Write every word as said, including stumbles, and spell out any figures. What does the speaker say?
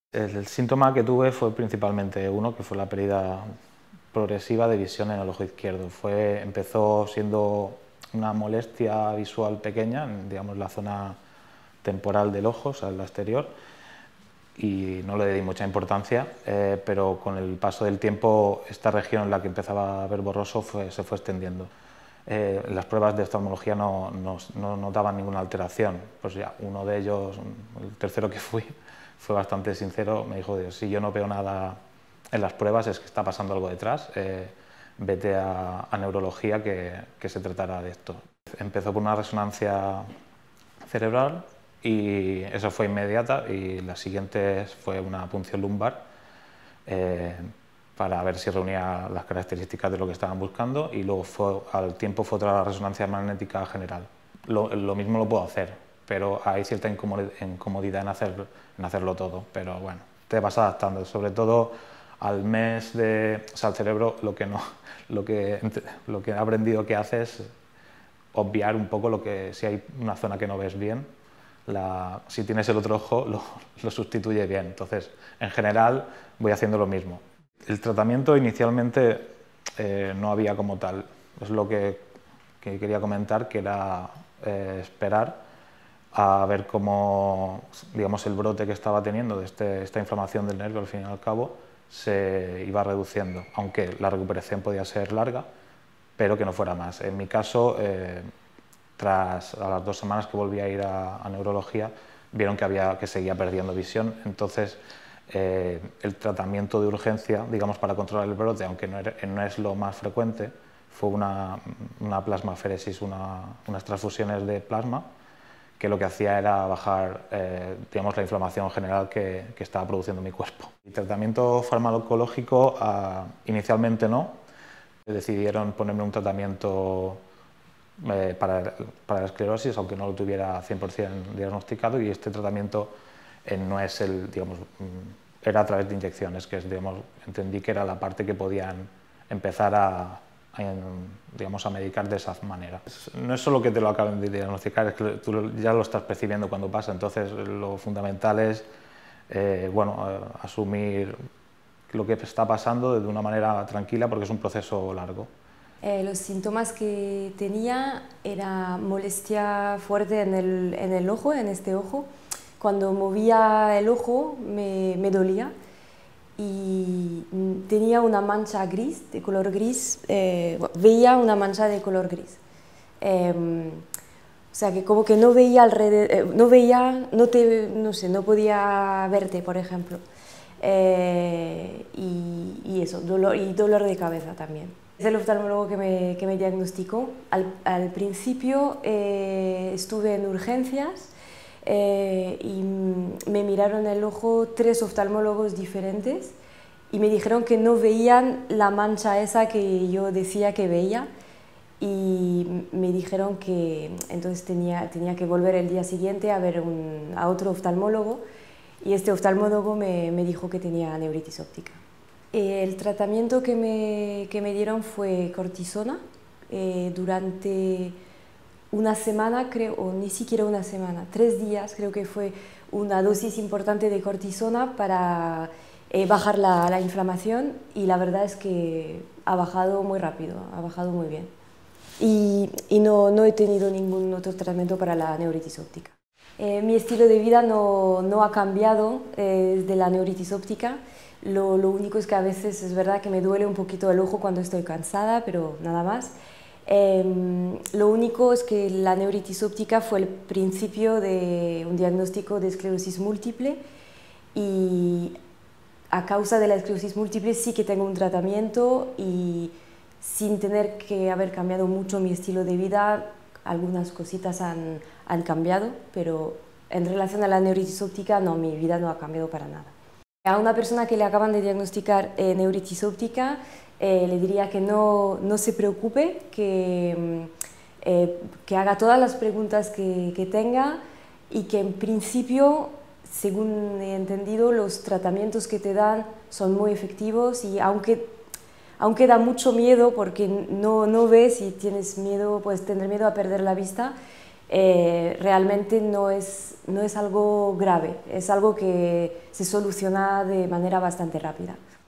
El, el síntoma que tuve fue principalmente uno, que fue la pérdida progresiva de visión en el ojo izquierdo. Fue, empezó siendo una molestia visual pequeña, en, digamos, la zona temporal del ojo, o sea, la exterior, y no le di mucha importancia, eh, pero con el paso del tiempo esta región en la que empezaba a ver borroso fue, se fue extendiendo. Eh, las pruebas de oftalmología no, no, no notaban ninguna alteración, pues ya uno de ellos, el tercero que fui, fue bastante sincero, me dijo, si yo no veo nada en las pruebas es que está pasando algo detrás, eh, vete a, a neurología que, que se tratará de esto. Empezó por una resonancia cerebral y eso fue inmediata, y la siguiente fue una punción lumbar eh, para ver si reunía las características de lo que estaban buscando, y luego fue, al tiempo fue otra resonancia magnética general. Lo, lo mismo lo puedo hacer, pero hay cierta incomodidad en, hacer, en hacerlo todo, pero bueno, te vas adaptando, sobre todo al mes de... O sea, el cerebro lo que, no, lo que, lo que ha aprendido que hace es obviar un poco lo que, si hay una zona que no ves bien, la, si tienes el otro ojo lo, lo sustituye bien. Entonces, en general, voy haciendo lo mismo. El tratamiento inicialmente eh, no había como tal, es lo que, que quería comentar, que era eh, esperar a ver cómo, digamos, el brote que estaba teniendo de este, esta inflamación del nervio, al fin y al cabo, se iba reduciendo, aunque la recuperación podía ser larga, pero que no fuera más. En mi caso, eh, tras a las dos semanas que volví a ir a, a neurología, vieron que, había, que seguía perdiendo visión, entonces eh, el tratamiento de urgencia, digamos, para controlar el brote, aunque no, era, no es lo más frecuente, fue una, una plasmaferesis, una, unas transfusiones de plasma, que lo que hacía era bajar eh, digamos, la inflamación general que, que estaba produciendo mi cuerpo. El tratamiento farmacológico, uh, inicialmente no, decidieron ponerme un tratamiento eh, para, para la esclerosis, aunque no lo tuviera cien por cien diagnosticado, y este tratamiento eh, no es el, digamos, era a través de inyecciones, que es, digamos, entendí que era la parte que podían empezar a, a, digamos, a medicar de esa manera. No es solo que te lo acaben de diagnosticar, es que tú ya lo estás percibiendo cuando pasa, entonces lo fundamental es eh, bueno, asumir lo que está pasando de una manera tranquila, porque es un proceso largo. Eh, los síntomas que tenía era molestia fuerte en el, en el ojo, en este ojo. Cuando movía el ojo me, me dolía, y tenía una mancha gris, de color gris, eh, veía una mancha de color gris. Eh, o sea, que como que no veía alrededor, eh, no veía, no, te, no sé, no podía verte, por ejemplo. Eh, y, y eso, dolor, y dolor de cabeza también. Es el oftalmólogo que me, que me diagnosticó. Al, al principio eh, estuve en urgencias eh, y me miraron el ojo tres oftalmólogos diferentes y me dijeron que no veían la mancha esa que yo decía que veía, y me dijeron que entonces tenía, tenía que volver el día siguiente a ver un, a otro oftalmólogo, y este oftalmólogo me, me dijo que tenía neuritis óptica. El tratamiento que me, que me dieron fue cortisona eh, durante una semana, creo, o ni siquiera una semana, tres días creo que fue una dosis importante de cortisona para eh, bajar la, la inflamación, y la verdad es que ha bajado muy rápido, ha bajado muy bien. Y, y no, no he tenido ningún otro tratamiento para la neuritis óptica. Eh, mi estilo de vida no, no ha cambiado eh, desde la neuritis óptica. Lo, lo único es que a veces es verdad que me duele un poquito el ojo cuando estoy cansada, pero nada más. Eh, lo único es que la neuritis óptica fue el principio de un diagnóstico de esclerosis múltiple, y a causa de la esclerosis múltiple sí que tengo un tratamiento, y sin tener que haber cambiado mucho mi estilo de vida, algunas cositas han, han cambiado, pero en relación a la neuritis óptica no, mi vida no ha cambiado para nada. A una persona que le acaban de diagnosticar eh, neuritis óptica, eh, le diría que no, no se preocupe, que, eh, que haga todas las preguntas que, que tenga, y que en principio, según he entendido, los tratamientos que te dan son muy efectivos, y aunque, aunque da mucho miedo porque no, no ves y tienes miedo, puedes tener miedo a perder la vista, eh, realmente no es, no es algo grave, es algo que se soluciona de manera bastante rápida.